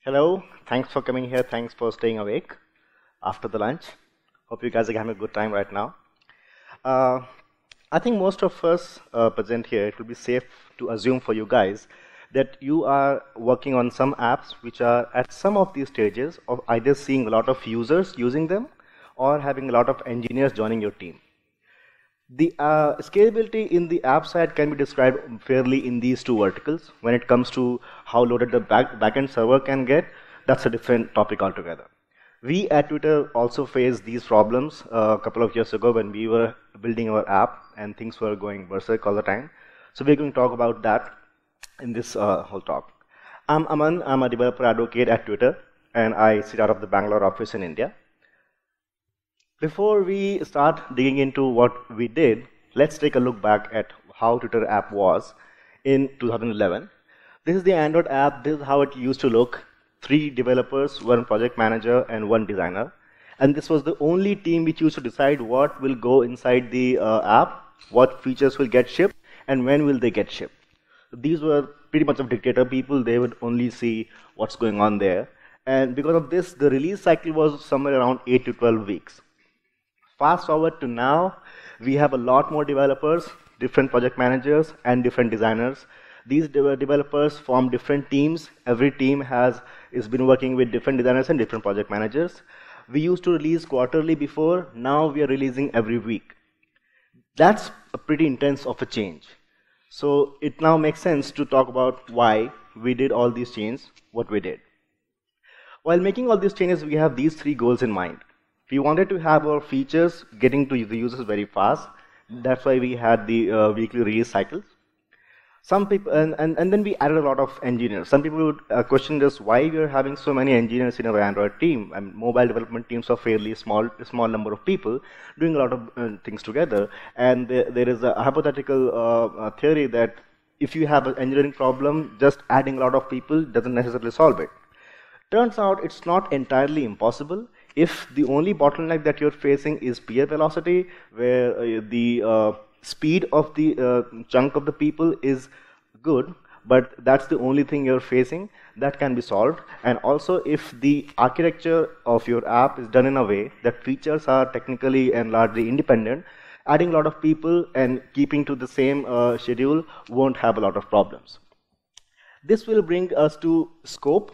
Hello, thanks for coming here. Thanks for staying awake after the lunch. Hope you guys are having a good time right now. Uh, I think most of us present here, it will be safe to assume for you guys that you are working on some apps which are at some of these stages of either seeing a lot of users using them or having a lot of engineers joining your team. The scalability in the app side can be described fairly in these two verticals. When it comes to how loaded the backend server can get, that's a different topic altogether. We at Twitter also faced these problems a couple of years ago when we were building our app and things were going berserk all the time. So we're going to talk about that in this whole talk. I'm Aman, I'm a developer advocate at Twitter, and I sit out of the Bangalore office in India. Before we start digging into what we did, let's take a look back at how Twitter app was in 2011. This is the Android app. This is how it used to look. 3 developers, 1 project manager, and 1 designer. And this was the only team which used to decide what will go inside the app, what features will get shipped, and when will they get shipped. These were pretty much of dictator people. They would only see what's going on there. And because of this, the release cycle was somewhere around 8 to 12 weeks. Fast forward to now, we have a lot more developers, different project managers, and different designers. These developers form different teams. Every team has been working with different designers and different project managers. We used to release quarterly before. Now we are releasing every week. That's a pretty intense of a change. So it now makes sense to talk about why we did all these changes, what we did. While making all these changes, we have these 3 goals in mind. We wanted to have our features getting to the users very fast. That's why we had the weekly release cycles. Some people, and then we added a lot of engineers. Some people would question us why we are having so many engineers in our Android team. And mobile development teams are fairly small number of people doing a lot of things together. And there is a hypothetical theory that if you have an engineering problem, just adding a lot of people doesn't necessarily solve it. Turns out it's not entirely impossible. If the only bottleneck that you're facing is peer velocity, where the speed of the chunk of the people is good, but that's the only thing you're facing, that can be solved. And also, if the architecture of your app is done in a way that features are technically and largely independent, adding a lot of people and keeping to the same schedule won't have a lot of problems. This will bring us to scope.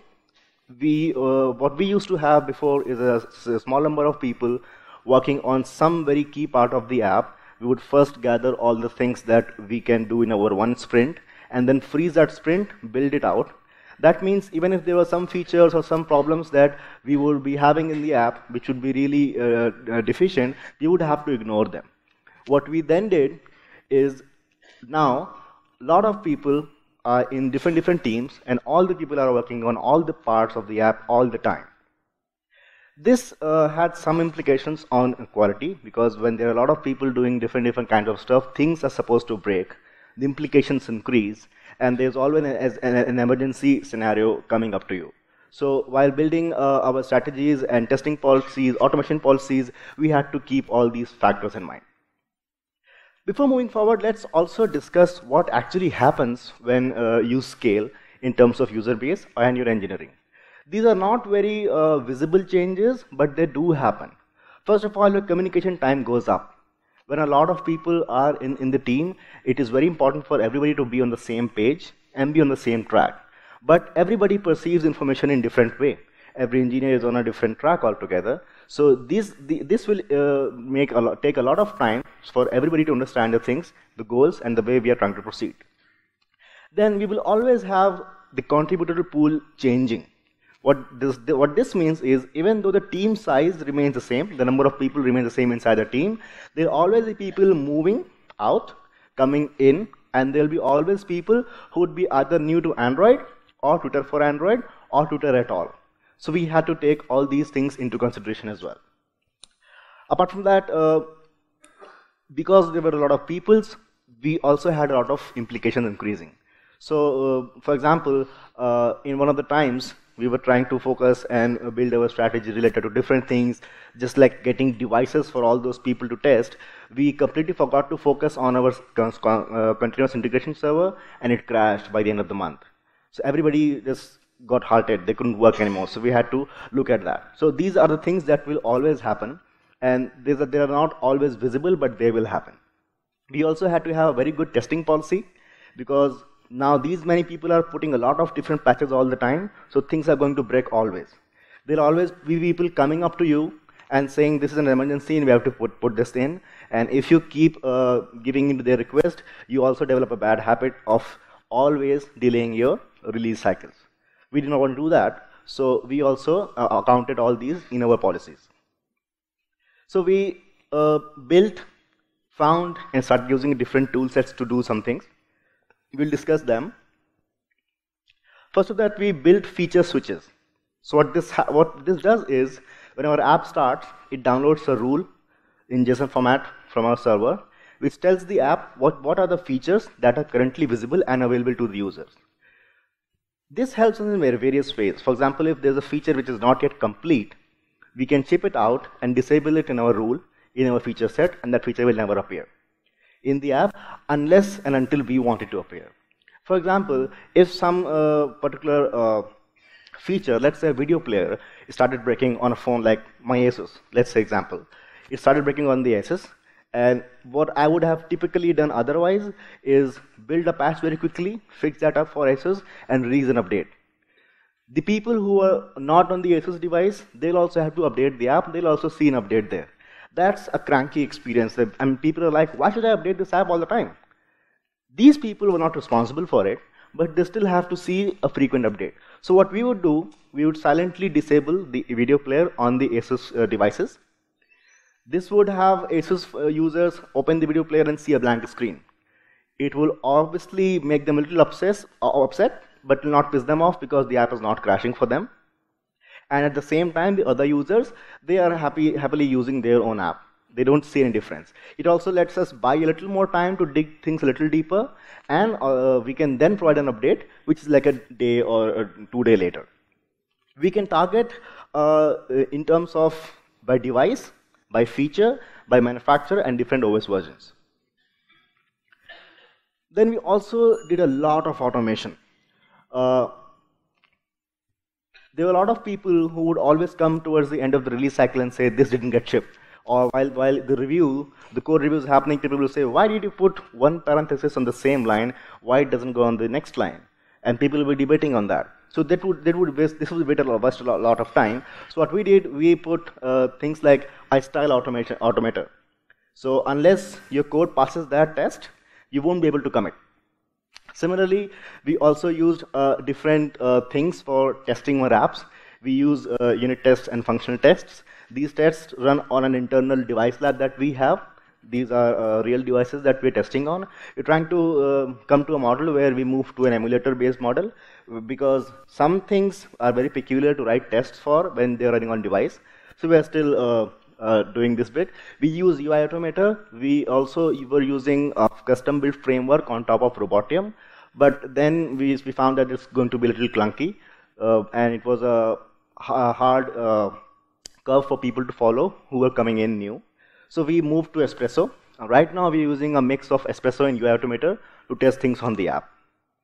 What we used to have before is a small number of people working on some very key part of the app. We would first gather all the things that we can do in our one sprint, and then freeze that sprint, build it out. That means even if there were some features or some problems that we would be having in the app, which would be really deficient, we would have to ignore them. What we then did is now a lot of people are in different teams, and all the people are working on all the parts of the app all the time. This had some implications on quality, because when there are a lot of people doing different kinds of stuff, things are supposed to break, the implications increase, and there's always an emergency scenario coming up to you. So while building our strategies and testing policies, automation policies, we had to keep all these factors in mind. Before moving forward, let's also discuss what actually happens when you scale in terms of user base and your engineering. These are not very visible changes, but they do happen. First of all, your communication time goes up. When a lot of people are in the team, it is very important for everybody to be on the same page and be on the same track. But everybody perceives information in different way. Every engineer is on a different track altogether. So this will take a lot of time for everybody to understand the things, the goals, and the way we are trying to proceed. Then we will always have the contributor pool changing. What this means is, even though the team size remains the same, the number of people remains the same inside the team, there will always be people moving out, coming in, and there will be always people who would be either new to Android, or Twitter for Android, or Twitter at all. So we had to take all these things into consideration as well. Apart from that, because there were a lot of peoples, we also had a lot of implications increasing. So for example, in one of the times, we were trying to focus and build our strategy related to different things, just like getting devices for all those people to test. We completely forgot to focus on our continuous integration server, and it crashed by the end of the month. So everybody just got halted, they couldn't work anymore. So we had to look at that. So these are the things that will always happen, and they are not always visible, but they will happen. We also had to have a very good testing policy, because now these many people are putting a lot of different patches all the time, so things are going to break always. There will always be people coming up to you and saying this is an emergency and we have to put this in. And if you keep giving into their request, you also develop a bad habit of always delaying your release cycles. We did not want to do that, so we also accounted all these in our policies. So we built, found, and started using different tool sets to do some things. We'll discuss them. First of that, we built feature switches. So what this does is, when our app starts, it downloads a rule in JSON format from our server, which tells the app what are the features that are currently visible and available to the users. This helps us in various ways. For example, if there's a feature which is not yet complete, we can chip it out and disable it in our rule, in our feature set, and that feature will never appear in the app unless and until we want it to appear. For example, if some particular feature, let's say a video player, started breaking on a phone like my Asus, let's say example, it started breaking on the Asus, and what I would have typically done otherwise is build a patch very quickly, fix that up for Asus, and release an update. The people who are not on the Asus device, they'll also have to update the app, they'll also see an update there. That's a cranky experience. I mean, people are like, why should I update this app all the time? These people were not responsible for it, but they still have to see a frequent update. So what we would do, we would silently disable the video player on the Asus devices. This would have Asus users open the video player and see a blank screen. It will obviously make them a little upset, but will not piss them off because the app is not crashing for them. And at the same time, the other users, they are happily using their own app. They don't see any difference. It also lets us buy a little more time to dig things a little deeper, and we can then provide an update, which is like a day or 2 days later. We can target in terms of by device, by feature, by manufacturer, and different OS versions. Then we also did a lot of automation. There were a lot of people who would always come towards the end of the release cycle and say, this didn't get shipped. Or while the code review is happening, people will say, why did you put one parenthesis on the same line? Why it doesn't go on the next line? And people will be debating on that. So this would waste a lot of time. So what we did, we put things like iStyle automator. So unless your code passes that test, you won't be able to commit. Similarly, we also used different things for testing our apps. We use unit tests and functional tests. These tests run on an internal device lab that we have. These are real devices that we're testing on. We're trying to come to a model where we move to an emulator-based model, because some things are very peculiar to write tests for when they're running on device. So we're still doing this bit. We use UI Automator. We also were using a custom-built framework on top of Robotium, but then we found that it's going to be a little clunky, and it was a hard curve for people to follow who were coming in new. So we moved to Espresso. Right now we're using a mix of Espresso and UI Automator to test things on the app.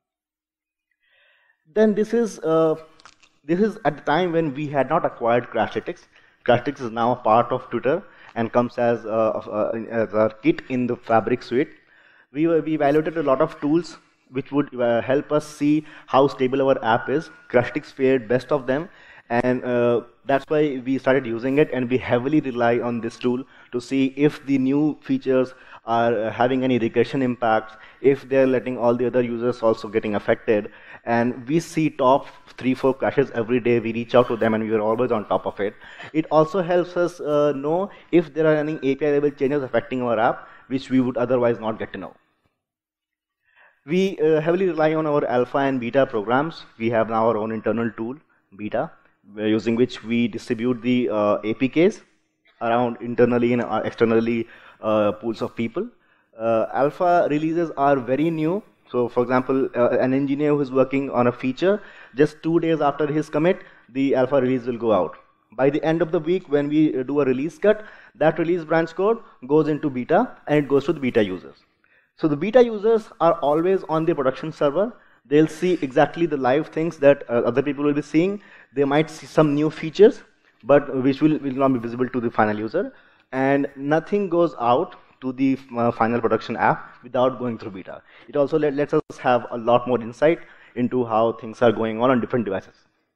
Then this is at the time when we had not acquired Crashlytics. Crashlytics is now a part of Twitter and comes as a kit in the Fabric suite. We evaluated a lot of tools which would help us see how stable our app is. Crashlytics fared best of them, and that's why we started using it, and we heavily rely on this tool to see if the new features are having any regression impacts, if they're letting all the other users also getting affected. And we see top 3-4 crashes every day. We reach out to them and we are always on top of it. It also helps us know if there are any API level changes affecting our app, which we would otherwise not get to know. We heavily rely on our alpha and beta programs. We have now our own internal tool, beta, using which we distribute the APKs around internally and externally pools of people. Alpha releases are very new. So for example, an engineer who is working on a feature, just 2 days after his commit, the alpha release will go out. By the end of the week, when we do a release cut, that release branch code goes into beta and it goes to the beta users. So the beta users are always on the production server. They'll see exactly the live things that other people will be seeing. They might see some new features, but which will not be visible to the final user. And nothing goes out to the final production app without going through beta. It also lets us have a lot more insight into how things are going on different devices.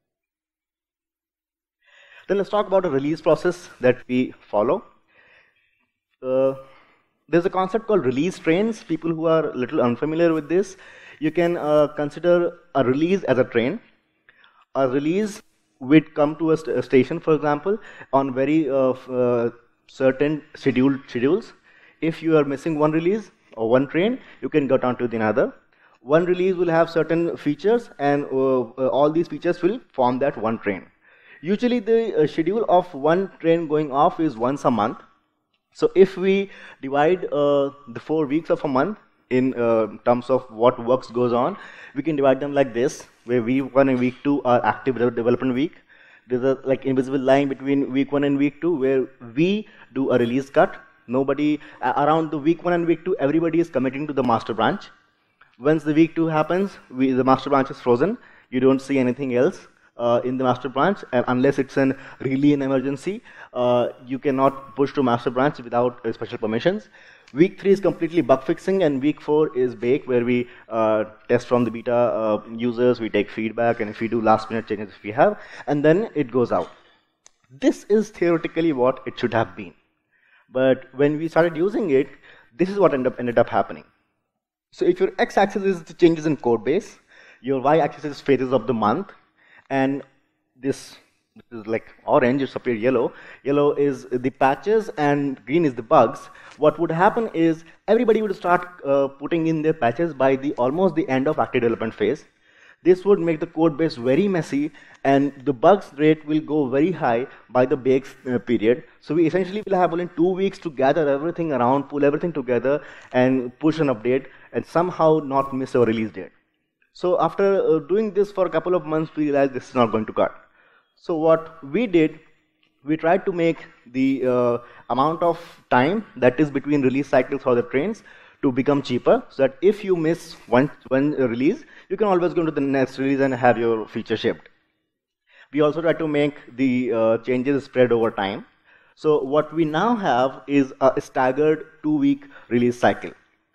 Then let's talk about a release process that we follow. There's a concept called release trains. People who are a little unfamiliar with this, you can consider a release as a train. A release would come to a station, for example, on very certain schedules. If you are missing one release or one train, you can go on to the another. One release will have certain features, and all these features will form that one train. Usually the schedule of one train going off is once a month. So if we divide the 4 weeks of a month in terms of what works goes on, we can divide them like this, where week 1 and week 2 are active development week. There's a like invisible line between week 1 and week 2 where we do a release cut. Nobody around the week 1 and week 2, everybody is committing to the master branch. Once the week 2 happens, the master branch is frozen. You don't see anything else in the master branch, and unless it's really an emergency, you cannot push to master branch without special permissions. Week 3 is completely bug fixing, and week 4 is bake, where we test from the beta users, we take feedback, and if we do last minute changes if we have, and then it goes out. This is theoretically what it should have been. But when we started using it, this is what ended up happening. So if your x-axis is the changes in code base, your y-axis is phases of the month, and this is like orange, it's appeared yellow. Yellow is the patches and green is the bugs. What would happen is everybody would start putting in their patches by almost the end of active development phase. This would make the code base very messy, and the bugs rate will go very high by the bake period. So we essentially will have only 2 weeks to gather everything around, pull everything together, and push an update, and somehow not miss our release date. So after doing this for a couple of months, we realized this is not going to cut. So what we did, we tried to make the amount of time that is between release cycles for the trains to become cheaper, so that if you miss one release, you can always go to the next release and have your feature shipped. We also try to make the changes spread over time. So what we now have is a staggered 2-week release cycle.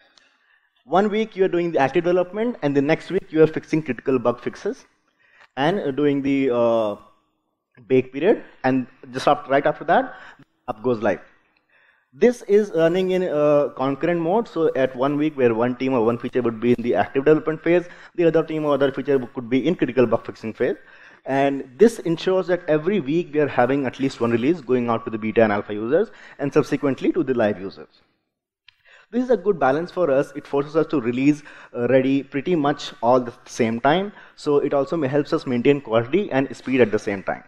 1 week you are doing the active development, and the next week you are fixing critical bug fixes and doing the bake period, and just right after that, app goes live. This is running in concurrent mode, so at 1 week where one team or one feature would be in the active development phase, the other team or other feature could be in critical bug fixing phase. And this ensures that every week we are having at least one release going out to the beta and alpha users, and subsequently to the live users. This is a good balance for us. It forces us to release ready pretty much all at the same time, so it also helps us maintain quality and speed at the same time.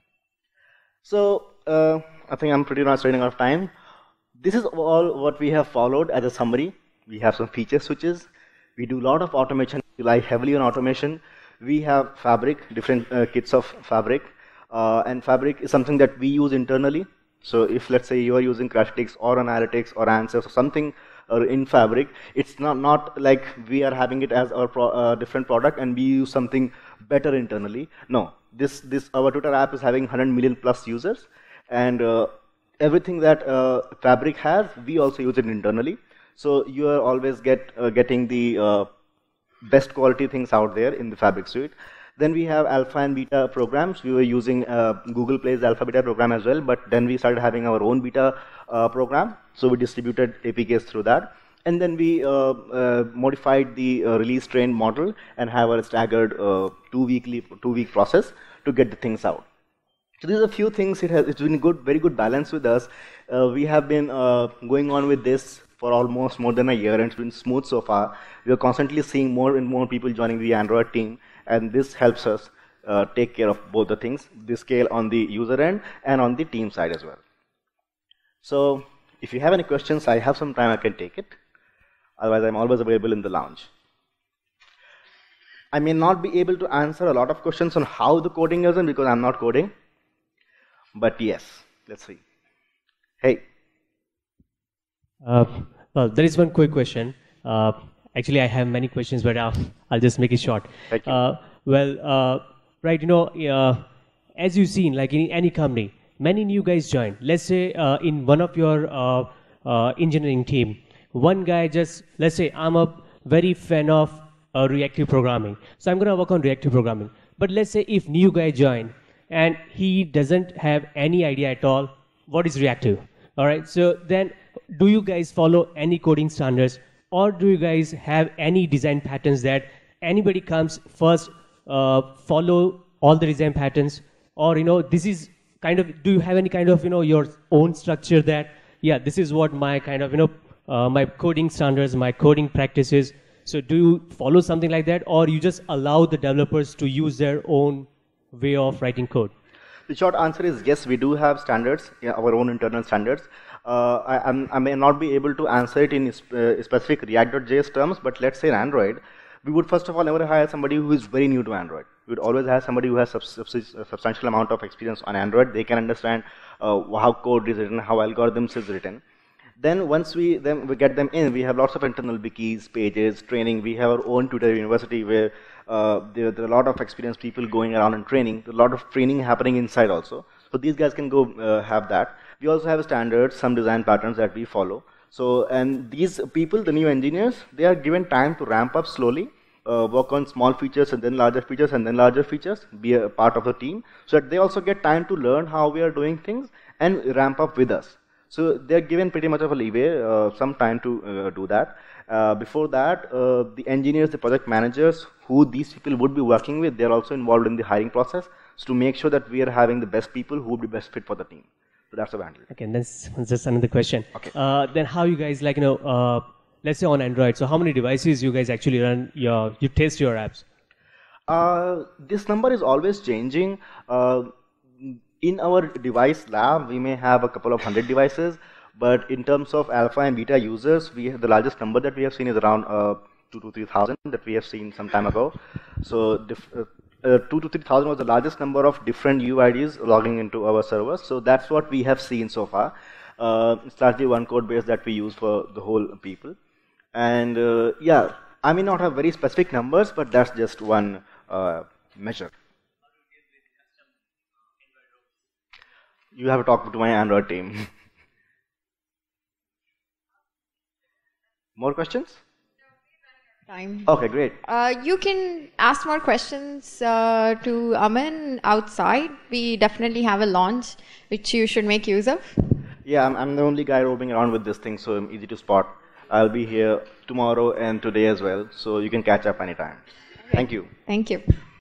So I think I'm pretty much running out of time. This is all what we have followed as a summary. We have some feature switches. We do a lot of automation, rely heavily on automation. We have Fabric, different kits of Fabric, and Fabric is something that we use internally. So if, let's say, you are using Crashlytics or Analytics or Answers or something in Fabric, it's not like we are having it as our different product and we use something better internally. No, our Twitter app is having 100 million plus users, and everything that Fabric has, we also use it internally. So you are always getting the best quality things out there in the Fabric suite. Then we have alpha and beta programs. We were using Google Play's alpha beta program as well, but then we started having our own beta program. So we distributed APKs through that. And then we modified the release train model and have a staggered 2-week process to get the things out. So these are a few things. It's been very good balance with us. We have been going on with this for almost more than a year, and it's been smooth so far. We are constantly seeing more and more people joining the Android team, and this helps us take care of both the things, the scale on the user end and on the team side as well. So if you have any questions, I have some time, I can take it. Otherwise, I'm always available in the lounge. I may not be able to answer a lot of questions on how the coding is done because I'm not coding. But yes, let's see. Hey. Well, there is one quick question. Actually, I have many questions, but I'll just make it short. Thank you. Right, as you've seen, like in any company, many new guys join. Let's say in one of your engineering team, one guy just, let's say I'm a very fan of reactive programming, so I'm going to work on reactive programming. But let's say if new guy join and he doesn't have any idea at all what is reactive, all right, so then do you guys follow any coding standards, or do you guys have any design patterns that anybody comes first, follow all the design patterns, or this is kind of, do you have any kind of your own structure that, yeah, this is what my kind of my coding standards, my coding practices. So do you follow something like that, or you just allow the developers to use their own way of writing code? The short answer is yes, we do have standards, yeah, our own internal standards. I may not be able to answer it in specific React.js terms, but let's say in Android, we would first of all never hire somebody who is very new to Android. We would always hire somebody who has a substantial amount of experience on Android. They can understand how code is written, how algorithms is written. Then once we get them in, we have lots of internal wikis, pages, training. We have our own Twitter university where there are a lot of experienced people going around and training. A lot of training happening inside also. So these guys can go have that. We also have standards, some design patterns that we follow. So, and these people, the new engineers, they are given time to ramp up slowly, work on small features and then larger features and then larger features, be a part of the team, so that they also get time to learn how we are doing things and ramp up with us. So they're given pretty much of a leeway, some time to do that. Before that, the engineers, the project managers, who these people would be working with, they're also involved in the hiring process, so to make sure that we are having the best people who would be best fit for the team. So that's the handle. Okay, and that's just another question. Okay. Then how you guys, like, let's say on Android, so how many devices you guys actually run you test your apps? This number is always changing. In our device lab, we may have a couple of 100 devices, but in terms of alpha and beta users, the largest number that we have seen is around 2 to 3,000 that we have seen some time ago. So 2 to 3,000 was the largest number of different UIDs logging into our servers. So that's what we have seen so far. It's largely one code base that we use for the whole people. And yeah, I may not have very specific numbers, but that's just one measure. You have to talk to my Android team. More questions? Time. Okay, great. You can ask more questions to Aman outside. We definitely have a launch which you should make use of. Yeah, I'm the only guy roaming around with this thing, so I'm easy to spot. I'll be here tomorrow and today as well, so you can catch up anytime. Okay. Thank you. Thank you.